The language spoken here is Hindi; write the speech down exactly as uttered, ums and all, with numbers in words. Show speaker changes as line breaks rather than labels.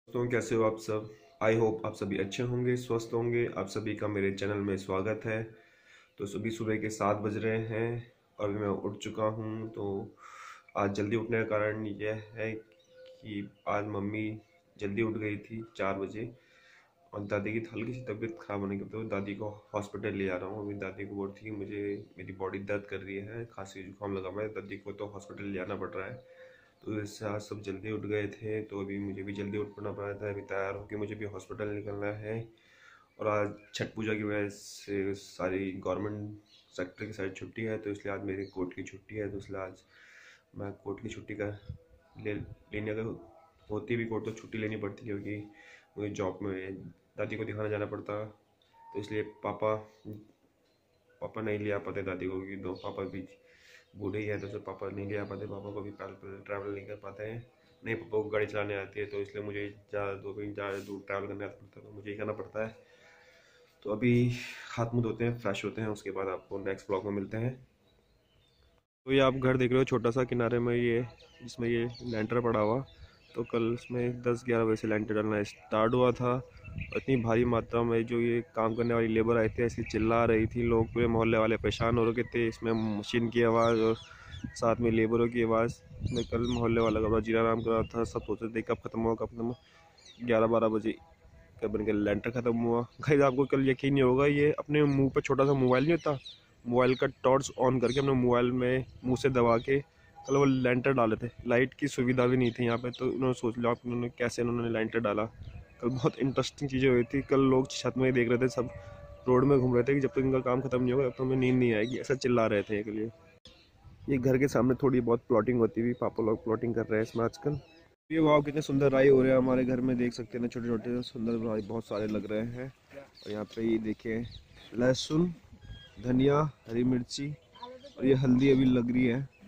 दोस्तों, कैसे हो आप सब। आई होप आप सभी अच्छे होंगे, स्वस्थ होंगे। आप सभी का मेरे चैनल में स्वागत है। तो सुबह सुबह के सात बज रहे हैं और अभी मैं उठ चुका हूँ। तो आज जल्दी उठने का कारण यह है कि आज मम्मी जल्दी उठ गई थी चार बजे, और दादी की हल्की सी तबीयत खराब होने के बाद दादी को हॉस्पिटल ले आ रहा हूँ। अभी दादी को बोल थी कि मुझे मेरी बॉडी दर्द कर रही है, खांसी जुकाम लगा हुआ है, दादी को तो हॉस्पिटल ले आना पड़ रहा है। तो इससे आज सब जल्दी उठ गए थे, तो अभी मुझे भी जल्दी उठ पड़ना पड़ा था। अभी तैयार होकर मुझे भी हॉस्पिटल निकलना है। और आज छठ पूजा की वजह से सारी गवर्नमेंट सेक्टर की सारी छुट्टी है, तो इसलिए आज मेरी कोर्ट की छुट्टी है। तो इसलिए आज मैं कोर्ट की छुट्टी का ले लेने का होती भी कोर्ट तो छुट्टी लेनी पड़ती क्योंकि मुझे जॉब में दादी को दिखाने जाना पड़ता। तो इसलिए पापा पापा नहीं ले आ पाते दादी को, क्योंकि दो पापा भी बूढ़े ही है, तो सिर्फ पापा नहीं ले आ पाते, पापा को भी ट्रैवल नहीं कर पाते हैं। नहीं, पापा को गाड़ी चलाने आती है, तो इसलिए मुझे ज़्यादा दो कहीं ज़्यादा दूर ट्रैवल करने आता पड़ता है, तो मुझे ही करना पड़ता है। तो अभी हाथ मुँह धोते हैं, फ्रेश होते हैं, उसके बाद आपको नेक्स्ट ब्लॉग में मिलते हैं। तो ये आप घर देख रहे हो छोटा सा किनारे में, ये जिसमें ये लेंटर पड़ा हुआ। तो कल इसमें दस ग्यारह बजे से लेंटर डालना स्टार्ट हुआ था। इतनी भारी मात्रा में जो ये काम करने वाली लेबर आई थी, ऐसी चिल्ला रही थी, लोग पूरे मोहल्ले वाले परेशान हो रहे थे। इसमें मशीन की आवाज़ और साथ में लेबरों की आवाज़ में कल मोहल्ले वाला का जीना आराम कर रहा था। सब सोचते थे कब खत्म हुआ कब खत्म हुआ। ग्यारह बारह बजे कब बन के लेंटर ख़त्म हुआ। गाइस, आपको कल यकीन नहीं होगा, ये अपने मुंह पे छोटा सा मोबाइल नहीं होता, मोबाइल का टॉर्च ऑन करके अपने मोबाइल में मुंह से दबा के कल वो लेंटर डाले थे। लाइट की सुविधा भी नहीं थी यहाँ पे, तो उन्होंने सोच लिया उन्होंने कैसे उन्होंने लेंटर डाला। कल बहुत इंटरेस्टिंग चीज़ें हुई थी। कल लोग छत में ही देख रहे थे, सब रोड में घूम रहे थे कि जब तक इनका काम खत्म नहीं होगा तब तक हमें नींद नहीं आएगी, ऐसा चिल्ला रहे थे के लिए। ये घर के सामने थोड़ी बहुत प्लॉटिंग होती हुई, पापा लोग प्लॉटिंग कर रहे हैं इसमें आजकल। ये वाव, कितने सुंदर राई हो रहे हैं हमारे घर में, देख सकते हैं ना, छोटे छोटे सुंदर राई बहुत सारे लग रहे हैं। और यहाँ पे ये देखिए लहसुन, धनिया, हरी मिर्ची और ये हल्दी अभी लग रही है।